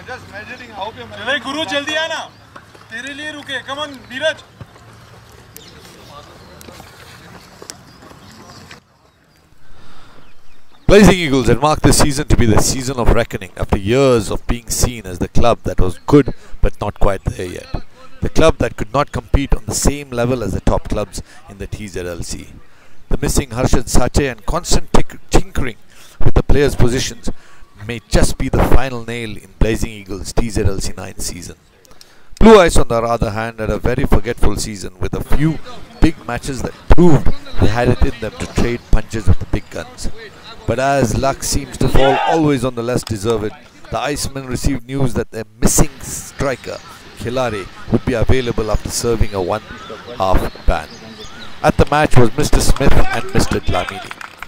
just measuring how you're measuring. चले गुरु जल्दी आना तेरे लिए रुके come on Neeraj Blazing Eagles had marked this season to be the season of reckoning after years of being seen as the club that was good but not quite there yet. The club that could not compete on the same level as the top clubs in the TZLC. The missing Harshad Sache and constant tinkering with the players' positions may just be the final nail in Blazing Eagles' TZLC 9 season. Blue Eyes on the other hand had a very forgetful season with a few big matches that proved they had it in them to trade punches with the big guns. But as luck seems to fall always on the less deserved, the Icemen received news that their missing striker, Khilare, would be available after serving a one-half ban. At the match was Mr. Smith and Mr. Dlamini.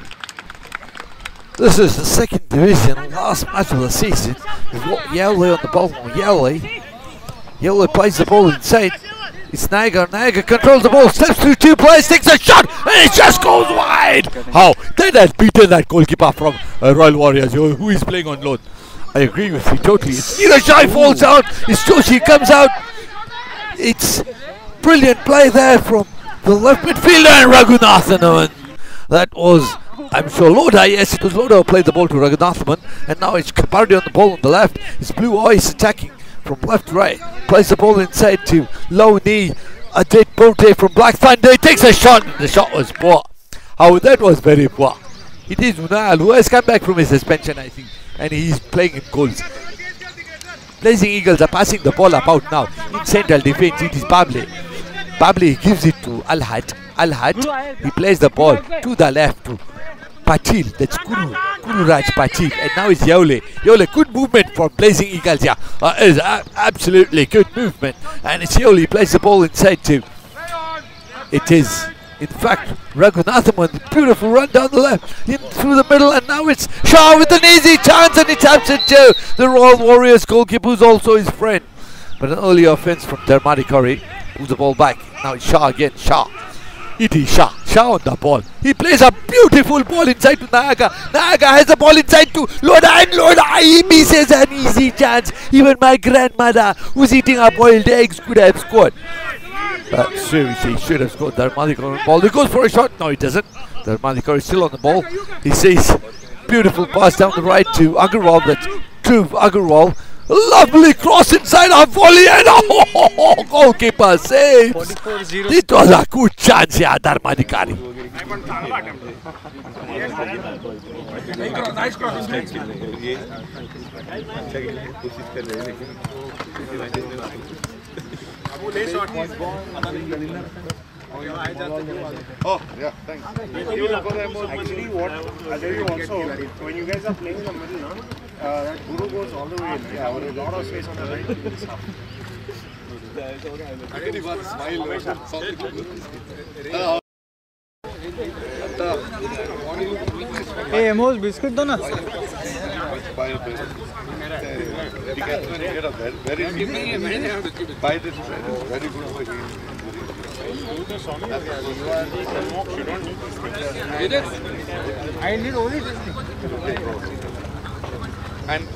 This is the second division, last match of the season. We've got Yowley on the ball. Yowley plays the ball inside. It's Naga. Naga controls the ball, steps through two players, takes a shot, and it just goes wide. How? That has beaten that goalkeeper from Royal Warriors, who is playing on loan. I agree with you totally. It's Neeraj falls out. It's Joshi comes out. It's brilliant play there from the left midfielder and Raghunathan. That was, I'm sure, Loda. Yes, it was Loda who played the ball to Raghunathan, and now it's Kapardi on the ball on the left. It's Blue Eyes attacking from left to right. Plays the ball inside to low knee. Adet Bote from Black Thunder. He takes a shot. The shot was poor. How that was very poor. It is Unal who has come back from his suspension, I think, and he's playing in goals. Blazing Eagles are passing the ball about now. In central defense, it is Babli. Babli gives it to Alhat. Alhat, he plays the ball to the left to Patil. That's Guru Raj Patil. And now it's Yowley. Yowley, good movement from Blazing Eagles here. Is absolutely good movement. And it's Yowley, plays the ball inside too. It is, in fact, Raghunathan with a beautiful run down the left, in through the middle, and now it's Shah with an easy chance, and he taps it to the Royal Warriors goalkeeper, who's also his friend. But an early offense from Dharmadikari, moves the ball back. Now it's Shah again. Shah. It is Shah. Shah on the ball. He plays a beautiful ball inside to Naga. Naga has the ball inside to Loda, and Loda, he misses an easy chance. Even my grandmother, who's eating a boiled eggs, could have scored. Seriously, he should have scored. Dharmadikar on the ball. He goes for a shot. No, he doesn't. Dharmadikar is still on the ball. He says, beautiful pass down the right to Agarwal. That's Dhruv Agarwal. Lovely cross inside our volley, and goalkeeper saves. It was a good chance here, Dharmadikari. Nice cross. Oh, yeah, thanks. Actually, what I'll tell you also, when you guys are playing in the middle, that Guru goes all the way in. Yeah, there is a lot of space on the right. Hey, Amos, biscuit do na? Very good. I need only And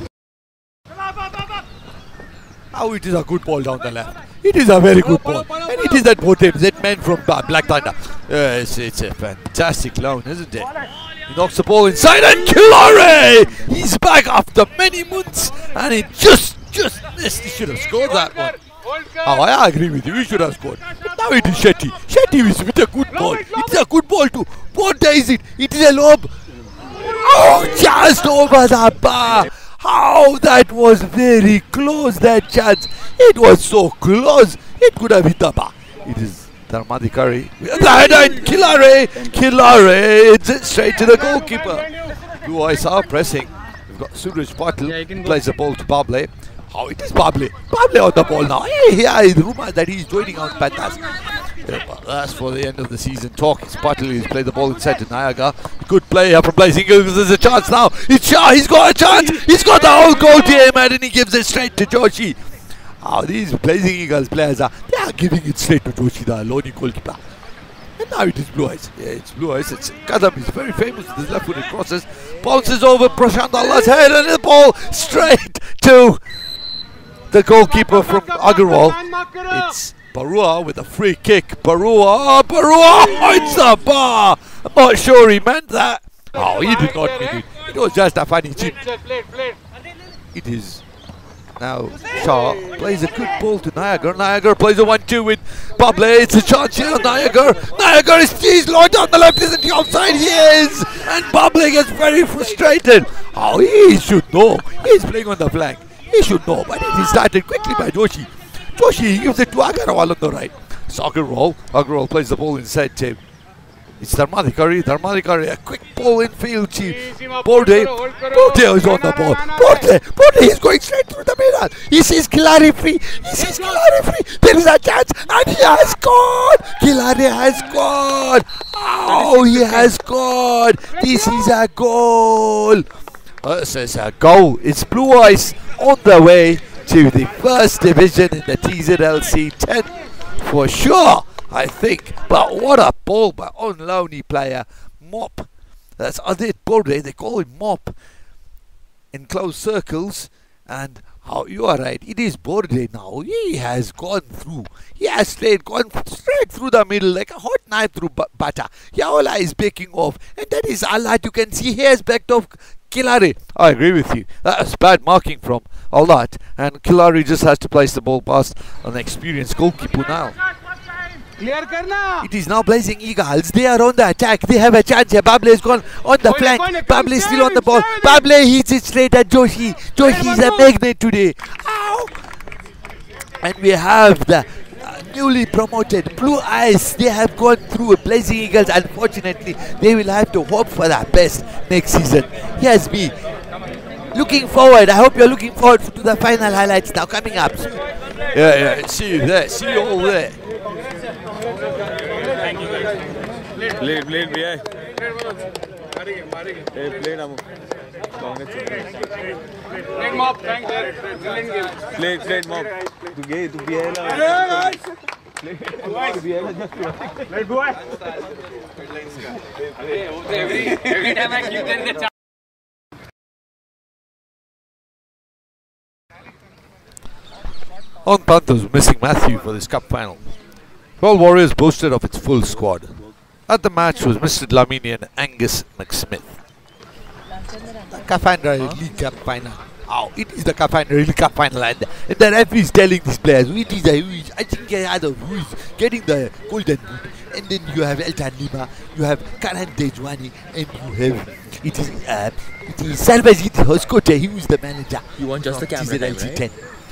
Now it is a good ball down the left. It is a very good ball. And it is that Bote, that man from Black Thunder. It's a fantastic loan, isn't it? He knocks the ball inside, and Khilare! He's back after many months, and he just missed. He should have scored that one. Oh, I agree with you. He should have scored. But now it is Shetty. Shetty is with a good ball. It's a good ball too. What is it? It is a lob. Oh, just over the bar. How that was very close, that chance. It was so close. It could have hit the bar. It is Dharmadikari. And Khilare. It's straight to the goalkeeper. Blue Eyes are pressing. We've got Suraj Patil. Plays the ball to Bable. Oh, it is Bable. Bable on the ball now. Hey, the rumour that he's joining on Panthers. As for the end of the season talk, it's Patil who's played the ball inside to Nayaga. Good play here from Blazing Eagles. There's a chance now. It's Shah. He's got a chance. He's got the whole goal to him, and he gives it straight to Joshi. Oh, these Blazing Eagles players are giving it straight to Joshi, the lone goalkeeper. And now it is Blue Eyes. Yeah, it's Blue Eyes. It's Kadam is very famous with his left-footed crosses. Bounces over Prashant Allah's head, and the ball straight to the goalkeeper from Agarwal. It's Barua with a free kick. Barua! It's the bar! I'm not sure he meant that. Oh, he did not mean it. It was just a funny chip. It is now Shah plays a good ball to Nayagar. Nayagar plays a 1-2 with Pable. It's a chance here. Nayagar is teased. Lloyd on the left. Isn't he offside? He is. And Pable gets very frustrated. Oh, he should know. He's playing on the flank. He should know. But it is started quickly by Joshi. Joshi gives it to Agarwal on the right. So Agarwal plays the ball inside Tim. It's Dharmadikari, a quick ball in field, Chief. Borde is on the ball. Borde is going straight through the middle. He sees Kilari free. There is a chance, and he has scored. Kilari has scored. Oh, he has scored. This is a goal. This is a goal. It's Blue Eyes on the way to the first division in the TZLC 10 for sure, I think. But what a ball by Onlauni player Mop. That's Adit Borde. They call him Mop in close circles. And oh, you are right. It is Borde now. He has gone through. He has gone straight through the middle like a hot knife through butter. Yaola is backing off, and that is Alat. You can see he has backed off Kilari. I agree with you. That was bad marking from Alat, and Kilari just has to place the ball past an experienced goalkeeper now. Clear karna. It is now Blazing Eagles. They are on the attack. They have a chance here. Pable is gone on the flank. Pable is still on the ball. Pable hits it straight at Joshi. Joshi is a magnet today. Ow! And we have the newly promoted Blue Eyes. They have gone through Blazing Eagles. Unfortunately, they will have to hope for the best next season. Here's me looking forward. I hope you're looking forward to the final highlights now coming up. Yeah. See you there. See you all there. Plate भैया plate हम plate mob तू गए तू भी है ना plate भी है ना plate boy every time I keep there the On Panthers missing Matthew for this cup final. Well, Warriors boasted of its full squad. At the match was Mr. Dlamini and Angus McSmith. The Kafandra League Cup final. Oh, it is the Kafandra League Cup final, and the referee is telling these players, it is a huge, I think either who is getting the golden boot, and then you have Elton Lima, you have Karan Dejwani, and you have it is Salvajit Hoskote, he was the manager. You want just the camera time, right?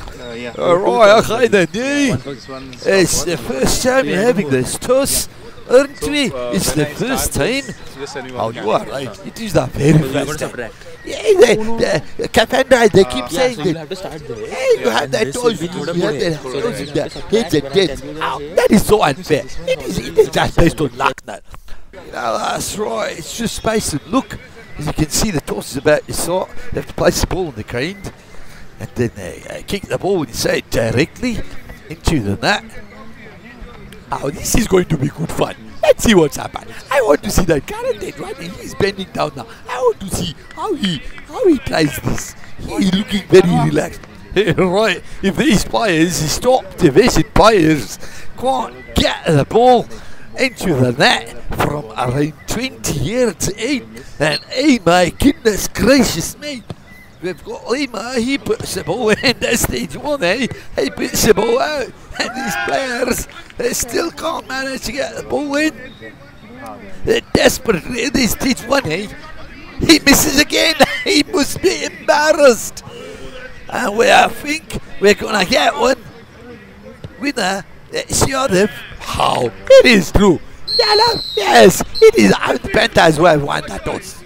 It's the first time we're having this toss, aren't we? It's the first time. Oh, you are right. It is the very first time. Yeah, the Kafandra, they keep saying that. You have to start there. Hey, you have that toll, you have the holes in the heads and tails. That is so unfair. It is just based on luck now. That's right. It's just space and look. As you can see, the toss is about your sort. You have to place the ball on the ground. And then they kick the ball inside directly into the net. Oh, this is going to be good fun. Let's see what's happened. I want to see that Karen Dejwani. He's bending down now. I want to see how he tries this. He's looking very relaxed. Right, if these players, these top division players, can't get the ball into the net from around 20 yards in, then hey, my goodness gracious mate. We've got Lima, he puts the ball in at stage 1, He puts the ball out, and these players, they still can't manage to get the ball in. They're desperate in this stage 1, He misses again, he must be embarrassed. And I think we're gonna get one winner, Sheriff. How? It is true. Yes, it is out the Panthers who have won that toss.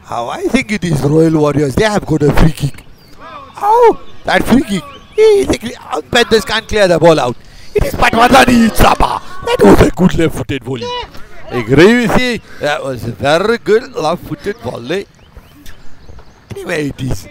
How I think it is Royal Warriors. They have got a free kick. Oh, that free kick. Panthers can't clear the ball out. It is Patwardhani Chapa. That was a good left-footed volley. I agree with you. That was a very good left-footed volley. Anyway, it is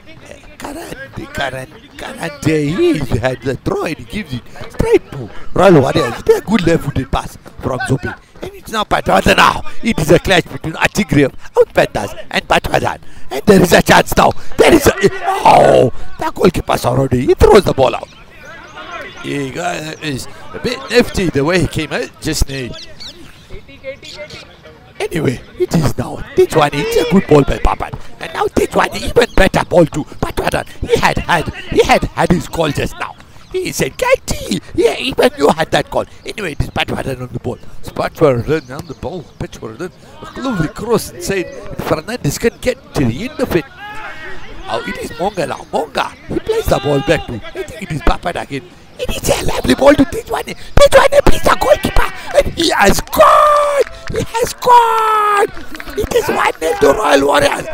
Karante. He had the throw and he gives it straight to Royal Warriors. It's a good left-footed pass from Zope. And it's now Patwardhan now. It is a clash between Atigri of Panthers and Patwardhan. And there is a chance now. There is a... Oh! The goalkeeper already. He throws the ball out. He is a bit nifty the way he came out just now. Anyway, it is now Tejwani. It's a good ball by Papat. And now Tejwani, even better ball to Patwardhan. He had his call just now. He said, Kaiti! Yeah, even you had that call. Anyway, it is Patwardhan on the ball. It's Patwardhan on the ball. Patwardhan, a lovely cross inside. Fernandes can get to the end of it. Oh, it is Monga now. Monga, he plays the ball back to, I think it is Papat again. It is a lovely ball to Tejwani. Tejwani plays the goalkeeper. And he has scored! He has scored! It is 1-0 to Royal Warriors.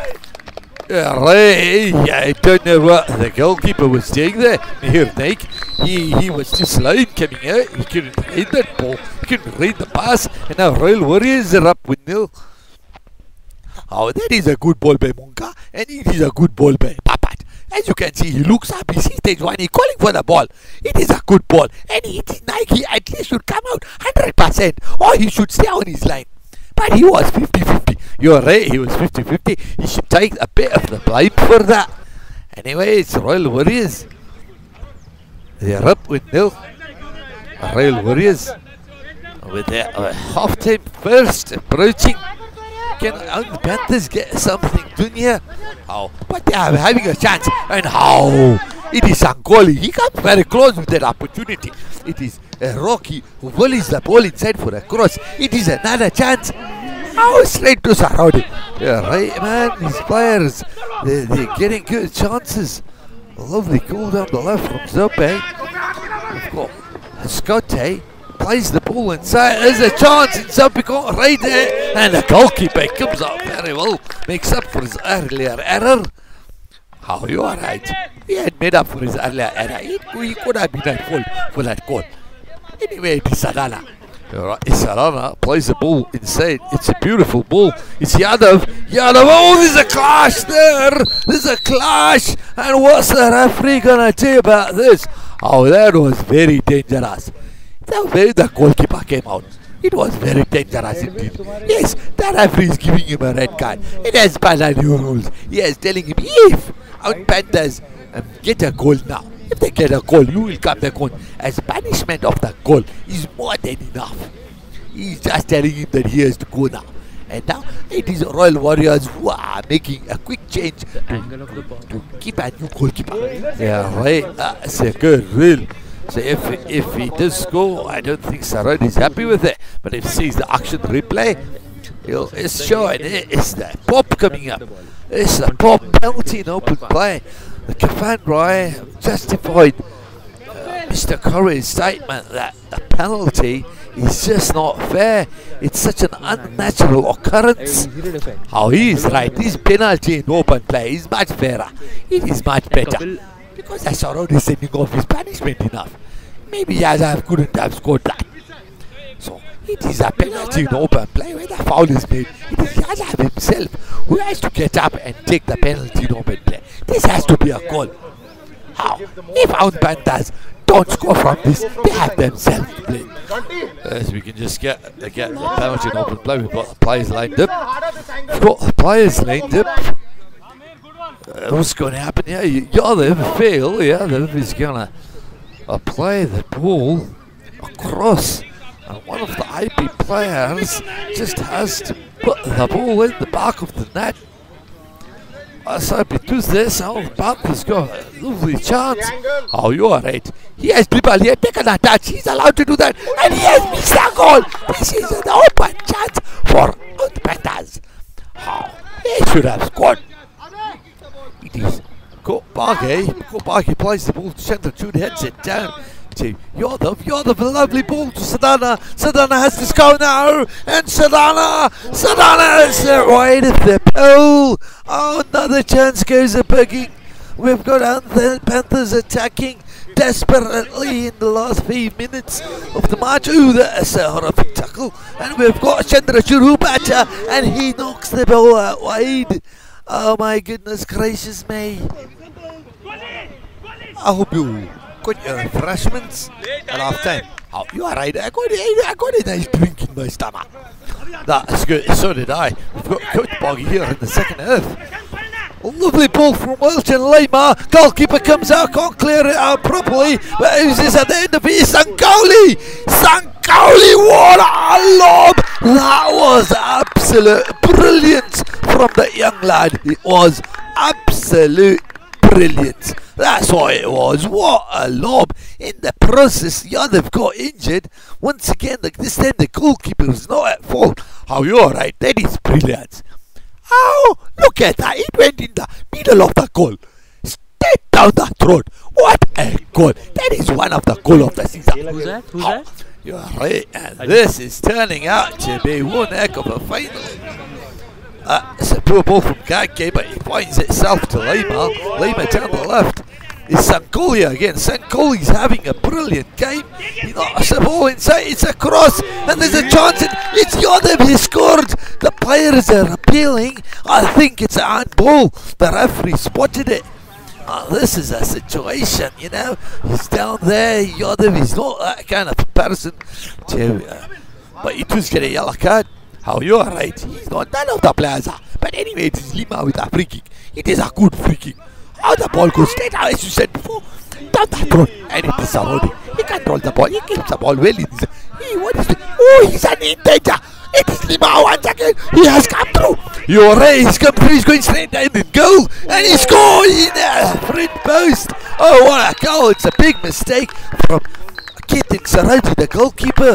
I don't know what the goalkeeper was doing there. Here, Nike. He was just late coming out. He couldn't read that ball. He couldn't read the pass. And now Royal Warriors are up with 0. Oh, that is a good ball by Monga. And it is a good ball by Papat. As you can see, he looks up. He sees Tejwani calling for the ball. It is a good ball. And it is Nike at least should come out 100%. Or he should stay on his line. But he was 50-50. You're right, he was 50-50. He should take a bit of the blame for that. Anyway, it's Royal Warriors. They're up with 0. Royal Warriors with their half-time first approaching. Can the Panthers get something done here? Oh, but they are having a chance. And how? It is Sankoli. He comes very close with that opportunity. It is Rocky who volleys the ball inside for a cross. It is another chance. Oh, straight to Sarodi. Yeah, right, man. These players, they're getting good chances. A lovely goal down the left from Zope. We've got Scotty. Plays the ball inside. There's a chance. And Zope got right there. And the goalkeeper comes up very well. Makes up for his earlier error. Oh, you are right. He had made up for his earlier error. He could have been at fault for that goal. Anyway, it is Sadala. Sarana plays the ball inside. It's a beautiful ball. It's Yadav. Oh, there's a clash there. There's a clash. And what's the referee going to do about this? Oh, that was very dangerous. The goalkeeper came out. It was very dangerous indeed. Yes, the referee is giving him a red card. It has bad new rules. Yes, telling him if our Panthers get a goal now. If they get a goal, you will come back on. As punishment of the goal is more than enough. He's just telling him that he has to go now. And now it is Royal Warriors who are making a quick change to keep a new goalkeeper. Yeah, right. That's a good rule. So if he does score, I don't think Sarod is happy with it. But if he sees the action replay, it's showing. It's the pop coming up. It's the pop penalty in open play. The Kafan Roy justified Mr. Curry's statement that the penalty is just not fair. It's such an unnatural occurrence. Oh, he is right. This penalty in open play is much fairer. It is much better. Because that's already sending off his punishment enough. Maybe Yazav couldn't have scored that. So it is a penalty in open play where the foul is made. It is Yazav himself who has to get up and take the penalty in open play. This has to be a goal. How? If our Panthers don't score from this, they have themselves to blame. As we can just get the penalty in open play. We've got the players lined up. What's going to happen here? Yadav fail. Yadav is going to play the ball across. And one of the IP players just has to put the ball in the back of the net. So because this, our Panthers got a lovely chance. Oh, you are right. He has people here taken a touch. He's allowed to do that. And he has missed a goal. This is an open chance for the Panthers. Oh, he should have scored. It is Kopage. Kopage plays the ball to center. Jude heads it down to Yadav, a lovely ball to Sadana. Sadana has to go now, and Sadana is right at the pole. Oh, another chance goes a picking. We've got Panthers attacking desperately in the last few minutes of the match. Ooh, that's a horrific tackle. And we've got Chandra Churubata, and he knocks the ball out wide. Oh my goodness gracious me. I hope you got your refreshments at half time. Oh, you are right. I got a nice drink in my stomach. That's good. So did I. We've got Coach Boggy here in the second half. A lovely ball from Welch and Lima. Goalkeeper comes out, can't clear it out properly. But who's this at the end of it? Sankoli! Sankoli, what a lob! That was absolute brilliance from the young lad. It was absolute brilliance. That's what it was. What a lob. In the process, Yadav got injured. Once again, this time the goalkeeper was not at fault. Oh, you're right. That is brilliant. Oh, look at that. It went in the middle of the goal. Straight down the throat. What a goal. That is one of the goals of the season. Who's that? Who's that? You're right. And this is turning out to be one heck of a final. It's a poor ball from Gagge, but he finds itself to Lima. Lima down the left. It's Sankoli again. Sankoli's having a brilliant game. He knocks the ball inside. It's a cross, and there's a chance. And it's Yadav. He scored. The players are appealing. I think it's a handball. The referee spotted it. This is a situation, you know. He's down there. Yadav is not that kind of person to. But he does get a yellow card. Oh, you're right. He's not none of the players. But anyway, it is Lima with a free kick. It is a good free kick. How the ball goes straight out, as you said before, down that road, and it is Sarodi. He controls the ball, he keeps the ball well in his. What is it? Oh, he's in danger. It is Lima once again. He has come through. You're right, he's come through, he's going straight down the goal, and he scores in the front post. Oh, what a goal. It's a big mistake from Keating Sarodi, the goalkeeper.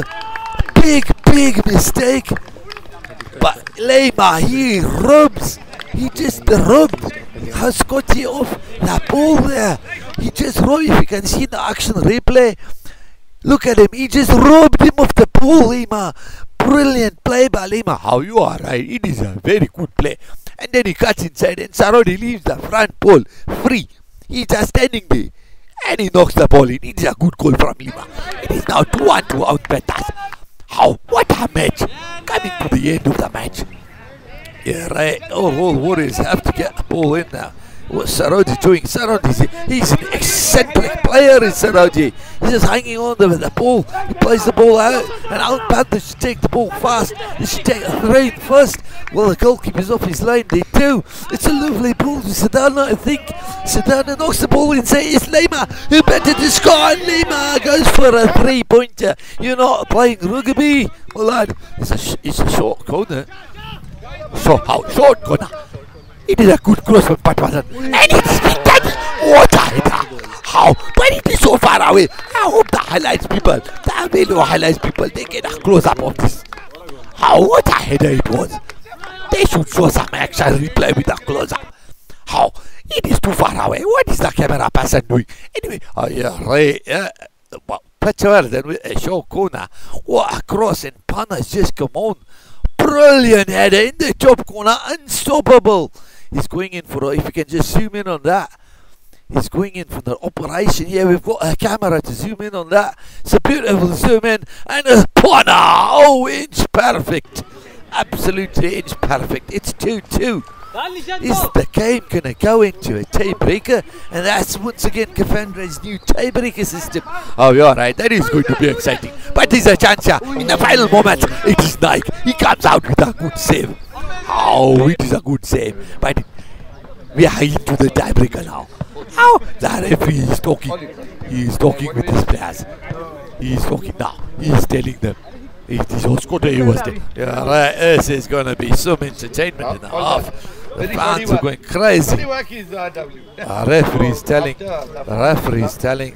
Big mistake. But Lima, he rubs. He just rubbed Scotty off the ball there. He just rubbed, if you can see the action replay. Look at him, he just rubbed him off the ball, Lima. Brilliant play by Lima. How you are right, it is a very good play. And then he cuts inside and Sarodi leaves the front ball free. He's just standing there. And he knocks the ball in. It is a good goal from Lima. It is now 2-1 to outbet us. How? What a match. Coming to the end of the match. Yeah, right. All Warriors have to get the ball in now. What Sarodi doing? Sarodi, he's an eccentric player in Sarodi. He's just hanging on with the ball. He plays the ball out, and Allen Panthers should take the ball fast. They should take a throw first. Well, the goalkeeper's off his line. They do. It's a lovely ball to Sadana, I think. Sadana knocks the ball inside. It's Lima who better to score, and Lima goes for a 3-pointer. You're not playing rugby, well, lad. It's a short corner. Short corner. It is a good cross from Patwasan. And it's been what a header. How? But it is so far away. I hope the highlights people, the video highlights people, they get a close up of this. How? What a header it was. They should show some action replay with a close up. How? It is too far away. What is the camera person doing? Anyway, yeah, right. Patwasan then with a short corner. What a cross, and Panas just come on. Brilliant header in the top corner, unstoppable. He's going in for, if you can just zoom in on that. He's going in for the operation. Yeah, we've got a camera to zoom in on that. It's a beautiful zoom in, and a corner. Oh, inch perfect. Absolutely inch perfect. It's 2-2. Is the game going to go into a tiebreaker? And that's once again Kafendra's new tiebreaker system. Oh, you're right. That is going to be exciting. But there's a chance here. In the final moment, it is Nike. He comes out with a good save. Oh, it is a good save. But we are into the tiebreaker now. How? The referee is talking. He is talking with his players. He is talking now. He is telling them. It is also yeah, right. This is going to be some entertainment in the half. The fans are going crazy. The referee is telling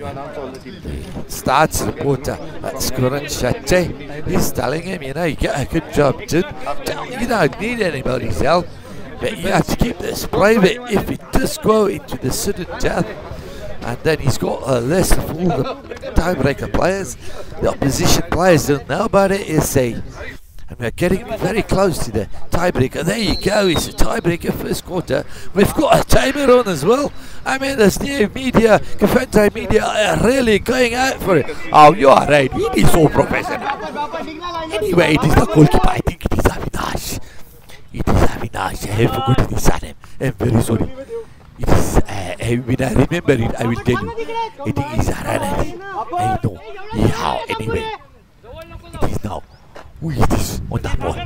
stats reporter Skuran Shatte. He's telling him, you know, you get a good job done. You don't need anybody's help, but you have to keep this private. If it does go into the sudden death And then he's got a list of all the tiebreaker players. The opposition players don't know about it. And we're getting very close to the tiebreaker. There you go, it's a tiebreaker first quarter. We've got a timer on as well. I mean, this new media, Kafentai media, are really going out for it. Oh, you are right, it is so professional. Anyway, it is the goalkeeper. I think it is Avinash. It is Avinash. I have forgotten his surname. I'm very sorry. It is, when I remember it, I will tell you. I think it's Aranati. I know. Yeah, anyway. It is now. Who is this on that ball?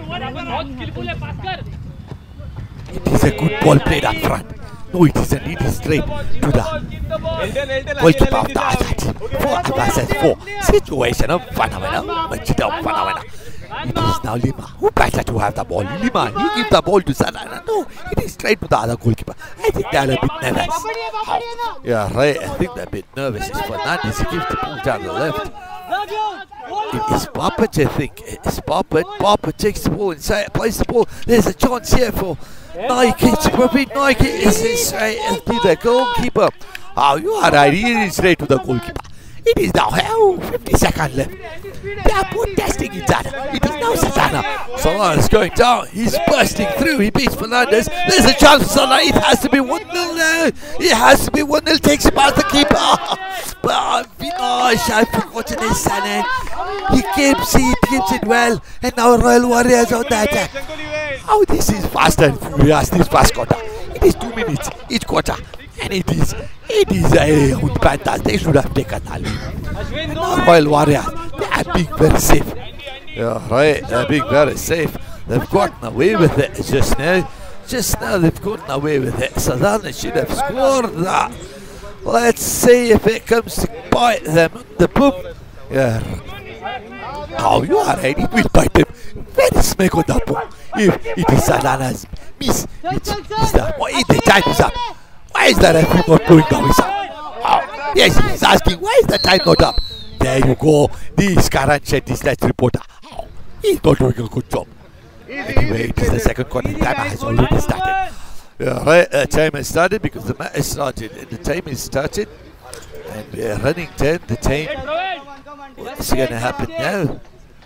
It is a good ball played up front. No, it isn't. It is straight to the goalkeeper of the other team. 4 versus 4. Situation of phenomenal. Phenomenal. It is now Lima. Who better to have the ball? Lima, he gives the ball to Salana. No, it is straight to the other goalkeeper. I think they are a bit nervous. Oh, yeah, right. I think they're a bit nervous. It's Fernandez. He gives the ball down the left. It is Poppet, I think. It's Poppet. Poppet takes the ball inside, plays the ball. There's a chance here for Nike. It's probably Nike. Is straight to the goalkeeper. Oh, you are right. He is straight to the goalkeeper. It is now 50 seconds left. They are both testing each other. It is now Salana. Salana is going down. He's bursting through. He beats Fernandez. There's a chance for Salana. It has to be 1-0 now. It has to be 1-0. Takes him out the keeper. But Vinosh, I've forgotten his son. He keeps it well. And now Royal Warriors on the attack. Oh, this is faster and furious. This first quarter. It is 2 minutes each quarter. And it is a good Panthers. They should have taken the lead. And now Royal Warriors, they are being very safe. Yeah, right, they're being very safe. They've gotten away with it just now. Just now they've gotten away with it. Salana should have scored that. Let's see if it comes to bite them on the boom. Yeah. Oh, you are right. It will bite them. Very smack on the boom. If it is Salana's miss, it's that. The time is up. Why is the referee not blowing the whistle? Oh, yes, he's asking, why is the time not up? There you go. This Karan Shetty stats reporter. Oh, he's not doing a good job. Anyway, it is the second quarter. The timer has already started. Yeah, right, the time has started because the match has started. And the time is started. And we are running 10. The time. What's going to happen now?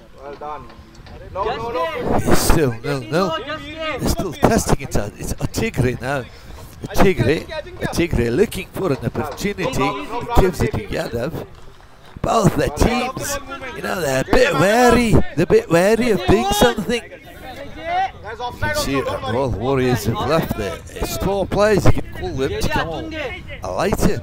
It's still 0-0. They're still testing it out. It's a Tigre now. Tigre looking for an opportunity. He gives it to Yadav. Both the teams, you know, they're a bit wary. They're a bit wary of doing something. You can see Royal Warriors have left the store players, you can call them, to come on a lighter.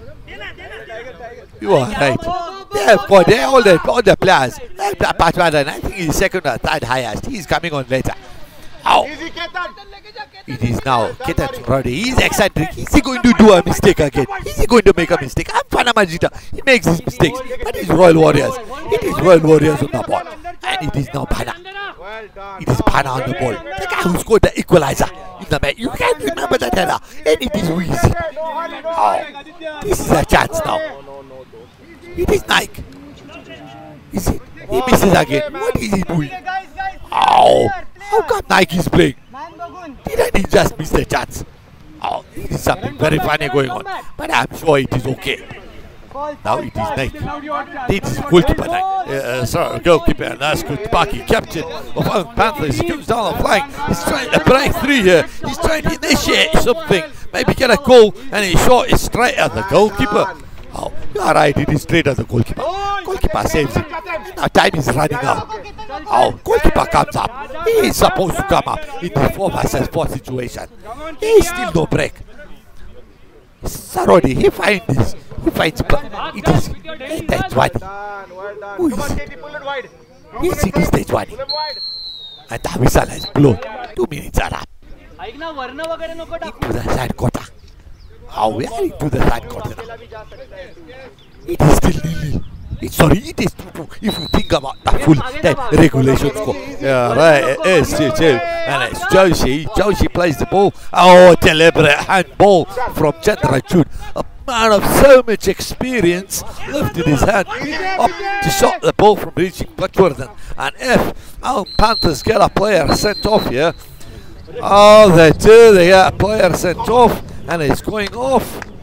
You are right. They're all the players. I think he's second or third highest. He's coming on later. Oh. It is now Ketan Brody. He's eccentric. Is he going to do a mistake again? Is he going to make a mistake? I'm Panamajita. He makes his mistakes. But it's Royal Warriors. It is Royal Warriors on the ball. And it is now Pana. It is Pana on the ball. The guy who scored the equalizer in the match. You can't remember that era. And it is Weezy. Oh. This is a chance now. It is Nike. Is it? He misses again. What is he doing? Oh. How come Nike is playing? Didn't he just miss the chance? Oh, it is something very funny going on. But I'm sure it is okay. Now it is Nike. It is goalkeeper Nike. Sorry, goalkeeper Naskut Paki, captain of Panthers. He comes down the flank. He's trying to break through here. He's trying to initiate something. Maybe get a goal. And his shot is straight at the goalkeeper. Oh, you are right. It is straight at the goalkeeper. Goalkeeper saves it. Now time is running out. Oh, goalkeeper comes up. He is supposed to come up in the 4 versus 4 situation. He is still no break. Sarodi, he finds this. He finds it. It is Tejwani. Who is it? Yes, it is Tejwani. And the whistle has blown. 2 minutes are up. Into the side quarter. How we are into the side quarter now. It is still nil. Sorry, it is 2-2 if you think about the full time regulation score. Yeah, right, it's and it's Joshi. Joshi plays the ball. Oh, deliberate handball from Chandrachud. A man of so much experience lifted his hand up to shot the ball from reaching Blackwarden. And if our Panthers get a player sent off here, oh, they do, they get a player sent off, and it's going off.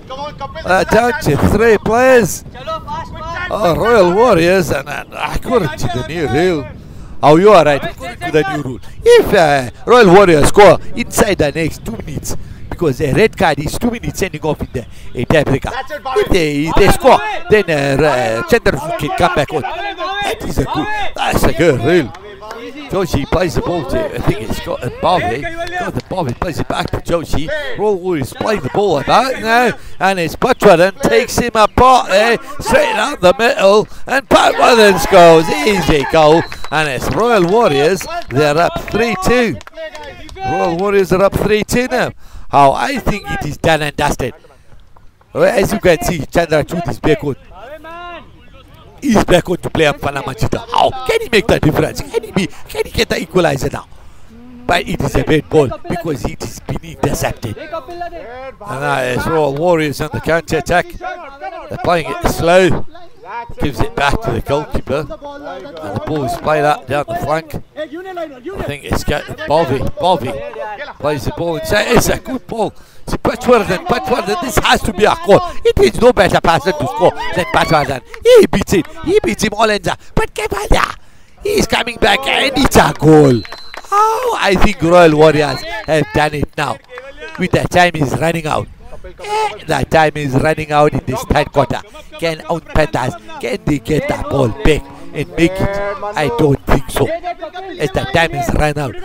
Down to 3 players. Oh, Royal Warriors, and according to the new rule. Oh, you are right. According to the new rule, if Royal Warriors score inside the next 2 minutes, because a red card is 2 minutes sending off in the tiebreaker. If they score, then Chandrasukh can come back on. That's a good rule. Joshi plays the ball to, I think it's got Bobby. Got the Bobby, plays it back to Joshi. Royal Warriors play the ball about now, and it's Patwardhan takes him apart there, straight out the middle, and Patwardhan scores. Easy goal, and it's Royal Warriors. They're up 3-2. Royal Warriors are up 3-2 now. How I think it is done and dusted. As you can see, Chandrachud is back on. He's back on to play Mfana Machida. How can he make the difference? Can he get the equalizer now? But it is a bad ball because it is being intercepted. And now it's Royal Warriors on the counter attack. They're playing it slow. Gives it back to the goalkeeper. And the ball is played up down the flank. I think it's got Bobby plays the ball inside. It's a good ball. It's Patwardhan. This has to be a goal. It is no better person to score than Patwardhan. He beats him all ends up. But Kepala, he's coming back and it's a goal. Oh, I think Royal Warriors have done it now. With the time is running out. The time is running out in this third quarter. Can Panthers, can they get the ball back and make it? I don't think so. As the time is run out.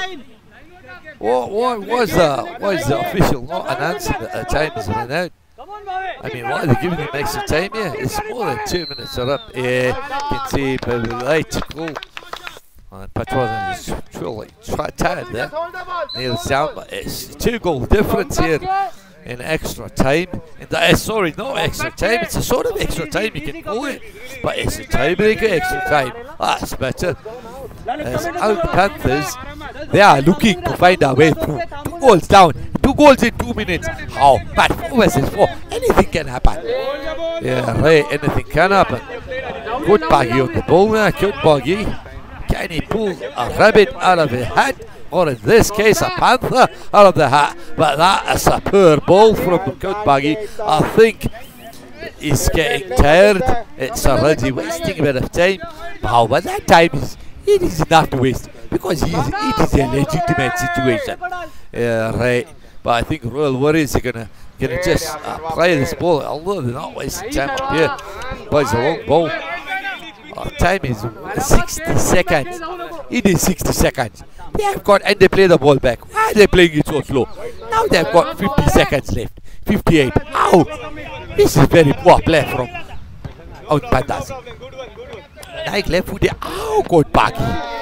Why was the official not announcing that the time is run out? I mean, why are they giving them extra time here? It's more than 2 minutes are up. Yeah, you can see by the light goal. And Patwardhan is truly tired there. Nails down, but it's 2-goal difference here in extra time. Sorry, not extra time. It's a sort of extra time, you can call it, but it's a tiebreaker extra time. That's better. As out Panthers, they are looking to find a way through. 2 goals down, 2 goals in 2 minutes. How? But 4 versus 4, anything can happen. Yeah, right, anything can happen. Good Baggy on the ball now, good Baggy. Can he pull a rabbit out of his hat? Or in this case, a panther out of the hat? But that is a poor ball from Count Baggy. I think he's getting tired. It's already wasting a bit of time. But that time it is enough to waste because it is a legitimate situation. Yeah, right. But I think Royal Warriors are gonna just play this ball, although they're not wasting time up here. Plays a long ball. Our time is 60 seconds. It is 60 seconds. They have got, and they play the ball back. Why are they playing it so slow? Now they've got 50 seconds left. 58. Ow! This is very poor play from out Panthers. Nike left foot there. Ow, good back.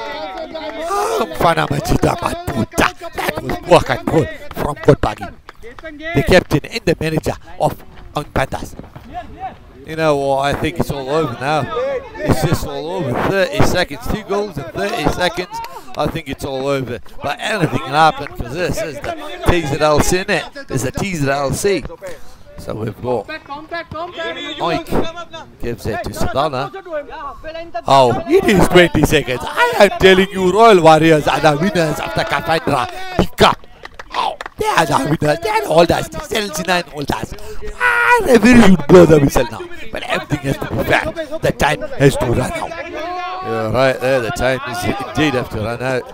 Oh, Mfana Machida Matuta. That was poor control from good Baggy, the captain and the manager of Out Panthers. You know what, I think it's all over now. It's just all over. 30 seconds, 2 goals in 30 seconds. I think it's all over. But anything can happen because this is the TZLC, isn't it? It's the TZLC. So we've got Mike gives it to Sadhana. Oh, it is 20 seconds. I am telling you, Royal Warriors are the winners of the Kafandra Big Cup. Oh, they are the winners. They are the holders. The 79 holders. The referee should blow the whistle now. But everything has to be fair. The time has to run out. You're right there. The time is indeed have to run out.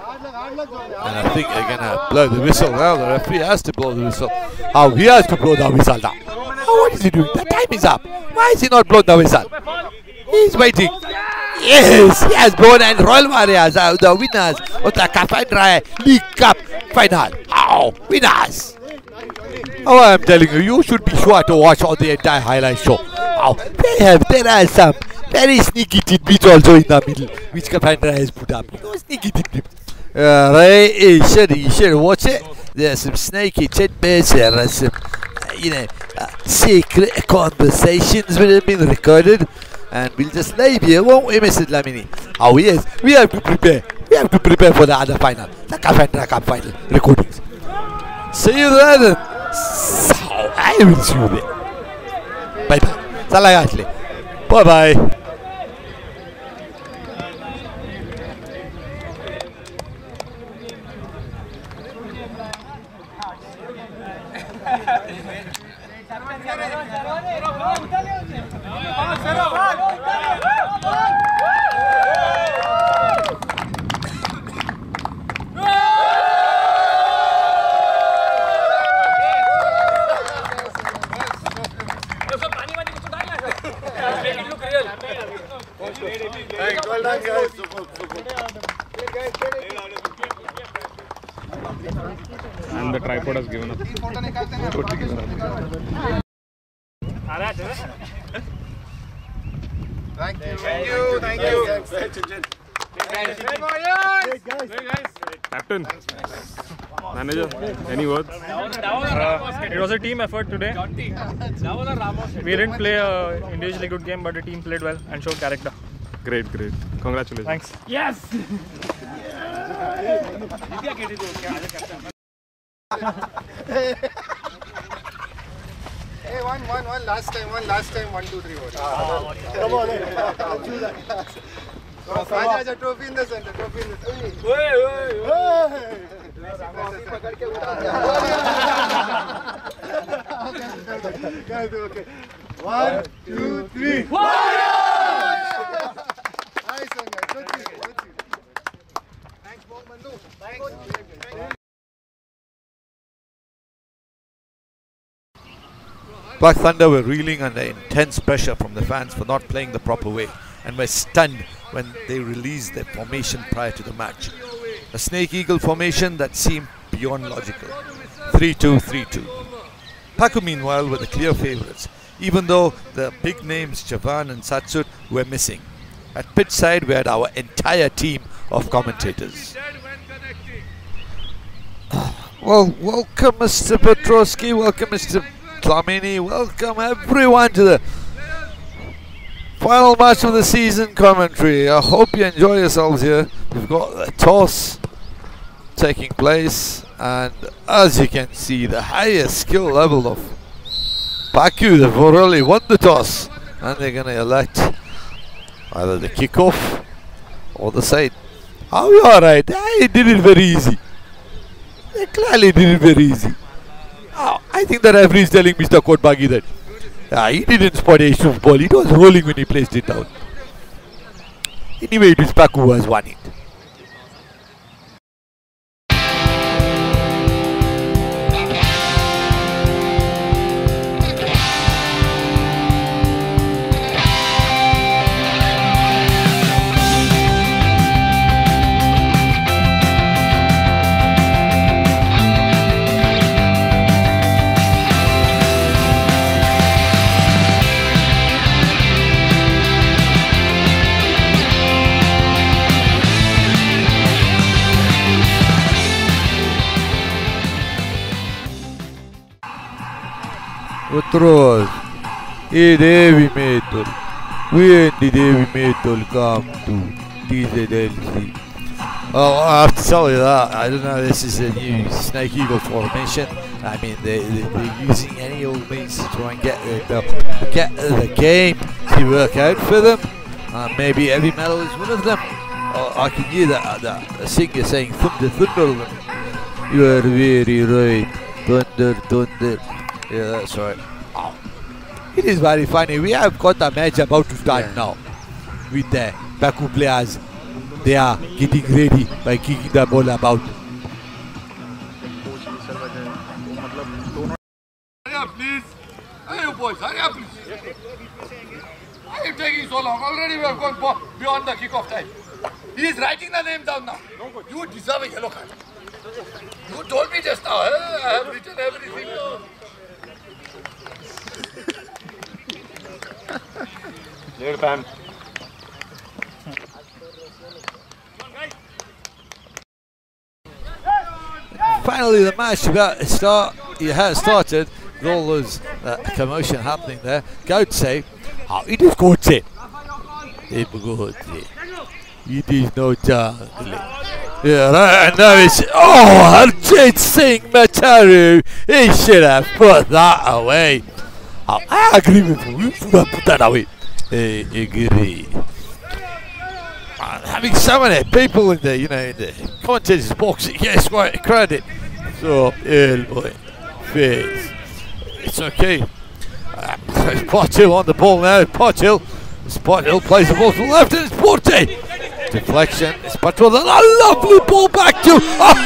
And I think they're going to blow the whistle now. The referee has to blow the whistle. Oh, he has to blow the whistle now. Oh, what is he doing? The time is up. Why is he not blowing the whistle? He's waiting. Yes, he has blown, and Royal Warriors are the winners of the Kafandra League Cup final. Oh, winners. Oh, I'm telling you, you should be sure to watch all the entire highlight show. Oh, there are some very sneaky tidbits also in the middle, which Kafandra has put up. You know, sneaky tidbits. Right, you should watch it. There's some snaky tidbits, there are some, secret conversations that have been recorded. And we'll just leave here, won't we, Mrs. Lamini? Oh, yes, we have to prepare. We have to prepare for the other final, the Kafandra Cup final recordings. See you there then. So, I will see you there. Bye-bye. Salagatli. Bye-bye. Even the tripod has given up. Totally given up. Thank you. Captain, manager, any words? It was a team effort today. We didn't play an individually good game, but the team played well and showed character. Great. Congratulations. Thanks. Yes! Hey, one last time, 1, 2, 3. Come on, choose that. Aja, trophy in the center, Okay. 1, 2, 3. Nice one, guys. Good. Thanks, Mandu. Thanks. Black Thunder were reeling under intense pressure from the fans for not playing the proper way and were stunned when they released their formation prior to the match. A snake eagle formation that seemed beyond logical. 3-2-3-2. Paku meanwhile were the clear favourites, even though the big names Javan and Satsut were missing. At pitch side we had our entire team of commentators. Well, welcome Mr. Petrosky, welcome Mr. Dlamini, welcome everyone to the final match of the season commentary. I hope you enjoy yourselves here. We've got the toss taking place, and as you can see, the highest skill level of Paku. They've already won the toss, and they're going to elect either the kickoff or the side. Oh, you're alright. They did it very easy. They clearly did it very easy. Oh, I think the referee is telling Mr. Kotbagi that he didn't spot Ashram's ball. It was rolling when he placed it down. Anyway, it is Paku who has won it. Utros, heavy metal. When did heavy metal come to TZLC? Oh, I have to tell you that. I don't know, this is a new Snake Eagle formation. I mean, they're using any old means to try and get the game to work out for them. Maybe heavy metal is one of them. Oh, I can hear that singer saying thunder. You are very right. Thunder. Yeah, that's right. Oh. It is very funny. We have got a match about to start now with the Paku players. They are getting ready by kicking the ball about. Hurry up, please. Hurry up, boys. Hurry up, please. Why are you taking so long? Already we have gone beyond the kickoff time. He is writing the name down now. You deserve a yellow card. You told me just now. I have written everything. Finally, the match has started. With all those commotion happening there. Gautse, it is Gautse. It is no jungle. Yeah, right, and now it's Harjit Singh Mataru. He should have put that away. I agree with you. You should have put that away. I agree. Having so many people in the commentators box, yes, right, credit. So, boy, face. It's okay. Pothill on the ball now. Pothill plays the ball to the left, and it's Porte. Deflection. It's Patwell. A lovely ball back to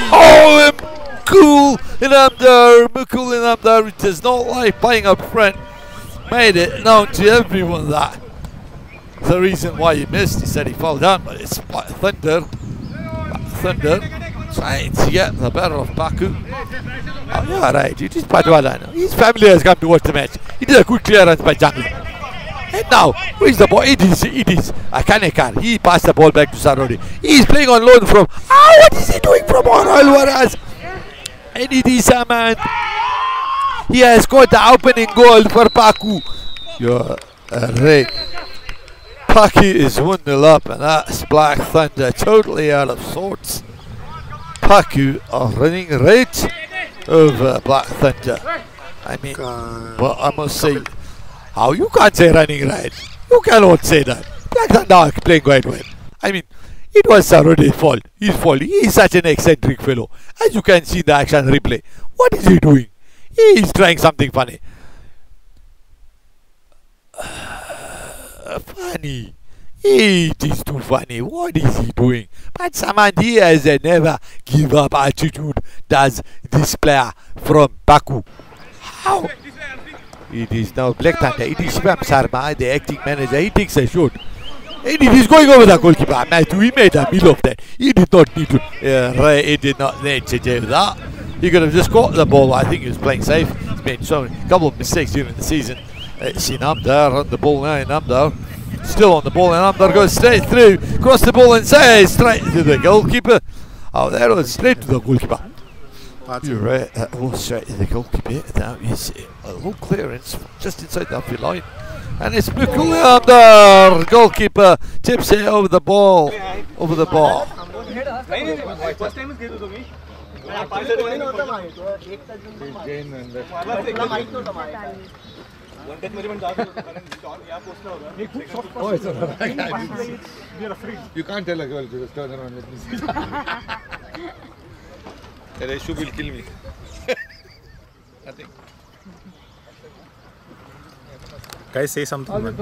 Mukul Inamdar. It does not like playing up front. Made it known to everyone that the reason why he missed. He said he fell down, but it's Thunder trying to get the better of Baku. Oh, yeah, right. It is Padwala now. His family has come to watch the match. It is a good clearance by Jungle. And now, who is the ball? It is Akanekar. He passed the ball back to Sarodi. He is playing on loan from... what is he doing from Alvarez? And it is Saman. He has got the opening goal for Baku. You're right. Baku is 1-0 up, and that's Black Thunder totally out of sorts. Baku are running right over Black Thunder. I mean, but I must say, how you can't say running right? You cannot say that. Black Thunder are playing quite well. I mean, it was Sarodi's fault. His fault. He is such an eccentric fellow. As you can see in the action replay. What is he doing? He is trying something funny. Funny. It is too funny. What is he doing? But Samandi has a never give up attitude, does this player from Baku. How? It is now Black Thunder. It is Shivam Sharma, the acting manager. He takes a shot. And it is going over the goalkeeper. Matthew, he made a meal of that. He did not need to. He did not need to do that. He could have just caught the ball. I think he was playing safe. He's made a couple of mistakes during the season. Sinamdar on the ball now. Namdar still on the ball, and Namdar goes straight through, cross the ball and say straight to the goalkeeper. Oh, that was straight to the goalkeeper. You're right. That was straight to the goalkeeper. Now you see a little clearance just inside the upfield line. And it's Mukul Namdar, goalkeeper, tips it over the ball. Over the ball. You can't tell a girl to just turn around and let me see. Reshu will kill me. Nothing. Guys, say something. Man.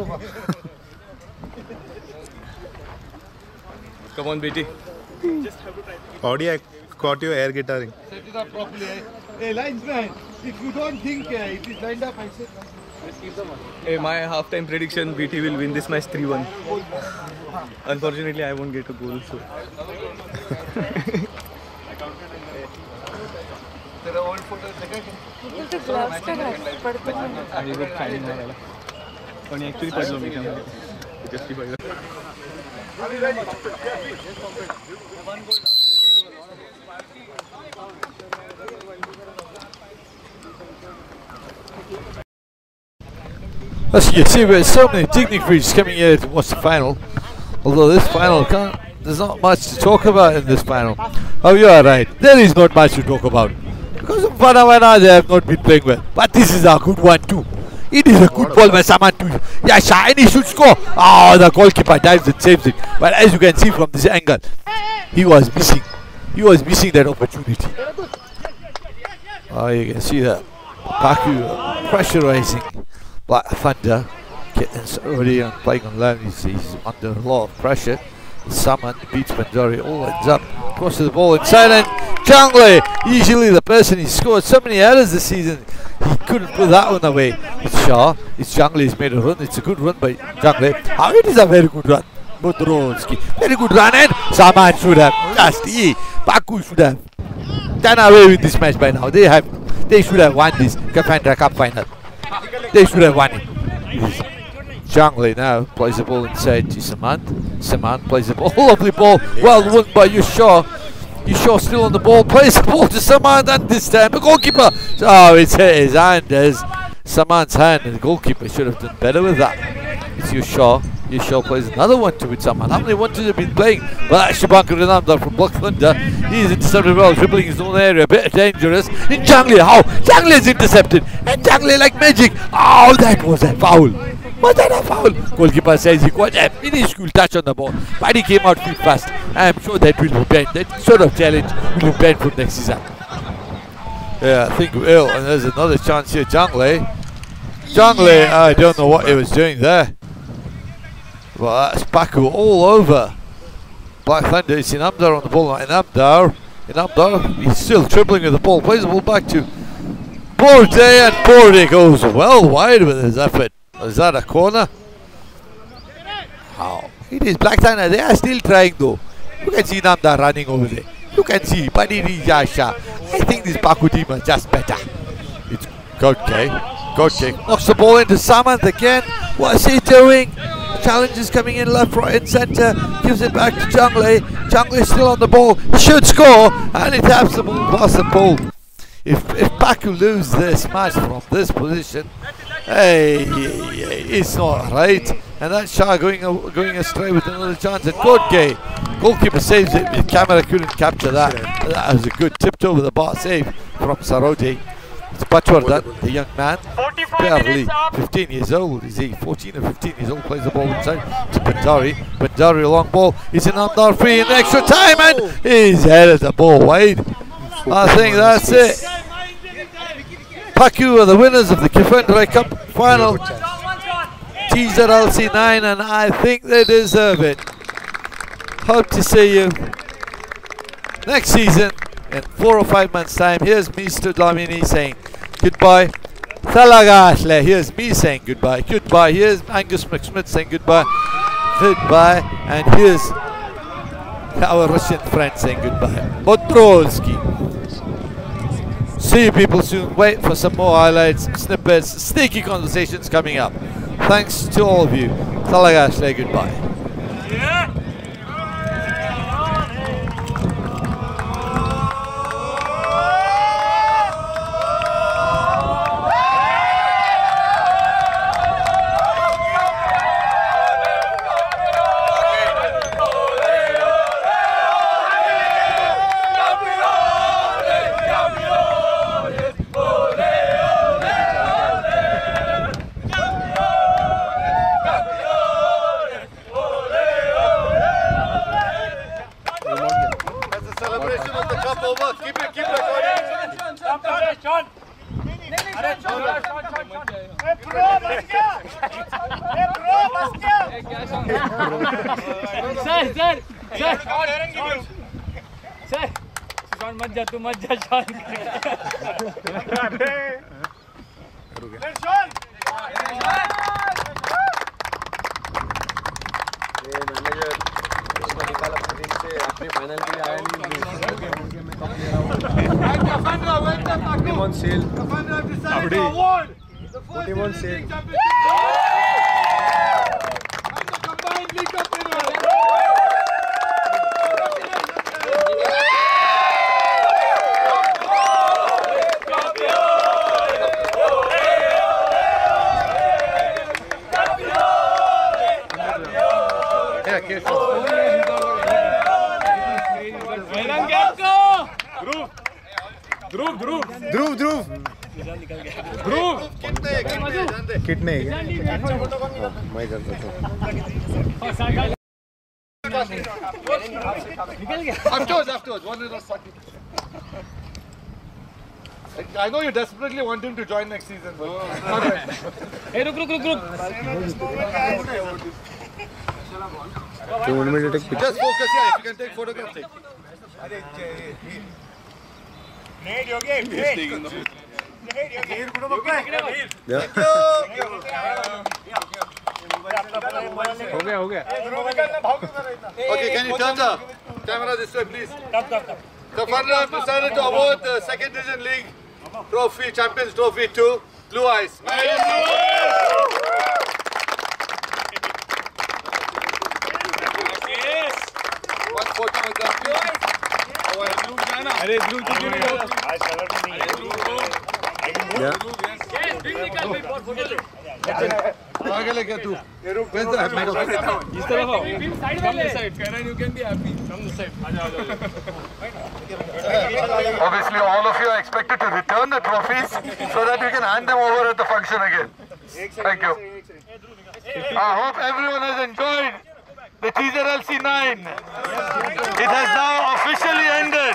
Come on, BT. Audi, I caught your air guitaring. Set it up properly. Hey, linesman, if you don't think it is lined up, I said. Hey, my half-time prediction: BT will win this match 3-1. Unfortunately, I won't get a goal. So. As you can see, there's so many dignitaries coming here to watch the final. Although this final there's not much to talk about in this final. Oh, you are right. There is not much to talk about. Because of Panamana, they have not been playing well. But this is a good one too. It is a good ball by Saman too. Yasha, and he should score. Oh, the goalkeeper dives and saves it. But as you can see from this angle, he was missing. He was missing that opportunity. Oh, you can see that. Baku pressurizing Black Thunder. Getting already on playing on loan. He's under a lot of pressure. Saman beats Bandari, all ends up. Crosses the ball inside, and Jungle, usually the person he scored so many errors this season, he couldn't put that one away. It's Shah, it's Jungle, he's made a run, it's a good run by Jungle. How it is a very good run. Bodronski, very good run, and Saman should have, Baku should have done away with this match by now. They should have won this Kafandra Cup final. They should have won it. Jungle now plays the ball inside to Saman. Saman plays the ball, lovely ball, well won by Yushaw. Yushaw still on the ball, plays the ball to Saman, and this time the goalkeeper. Oh, it's hit his hand, as Saman's hand, and the goalkeeper should have done better with that. It's Yushaw. Yushaw plays another one to with Saman. How many one twos have been playing? Well, that's Shabanka Rinamdar from Black Thunder. He's intercepted well, dribbling his own area, a bit dangerous. And Jungle, how? Jungle is intercepted, and Jungle like magic. Oh, that was a foul. Was that a foul? Goalkeeper says he got a minuscule touch on the ball, but he came out pretty fast. I'm sure that will be banned. That sort of challenge will be banned from next season. Yeah, I think we will. And there's another chance here. Jungle, I don't know what he was doing there. But that's Baku all over. Black Thunder, it's Inamdar on the ball. Inamdar, he's still dribbling with the ball. Plays the ball back to Borde, and Borde goes well wide with his effort. Is that a corner? How? It is Black Thunder. They are still trying though. You can see Namdar running over there. You can see Badi Rijasha. I think this Baku team are just better. It's Godke. Godke knocks the ball into Samant again. What is he doing? Challenges coming in left, right and centre. Gives it back to Junglei. Junglei still on the ball. He should score. And he taps the ball past the ball. If Baku lose this match from this position, hey, it's not right. And that Shah going astray with another chance at Godke. Goalkeeper saves it. The camera couldn't capture that. That was a good tipped over the bar save from Saroti. It's Pachwardhan, the young man, barely 15 years old. Is he 14 or 15 years old? Plays the ball inside to Bandari. Bandari, long ball. He's in Amdar free in extra time and he's headed the ball wide. I think that's it. Baku are the winners of the Kifendrai Cup final. TZLC 9 and I think they deserve it. Hope to see you next season in 4 or 5 months time. Here's me, Studlamini, saying goodbye. Thalagashle, here's me saying goodbye. Goodbye. Here's Angus McSmith saying goodbye. Goodbye. And here's our Russian friend saying goodbye. Podrolski. See you people soon. Wait for some more highlights, snippets, sneaky conversations coming up. Thanks to all of you. Thalagashle, goodbye. Afterwards. I know you desperately want him to join next season. Hey, look. You want me to take pictures? Just focus here. If you can take photographs, take. हो गया Okay, can you turn the camera this way, please? The Fund have decided to award the Second Division League Trophy, Champions Trophy to Blue Eyes. One photo with them, please. आगे लेके तू Where's the microphone? इस तरफ आओ come this side Karan you can be happy come this side Obviously all of you are expected to return the trophies so that you can hand them over at the function again. Thank you. I hope everyone has enjoyed the TZLC 9. It has now officially ended.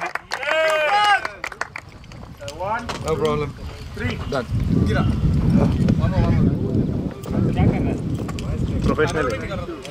No problem. 3. Done. Professional.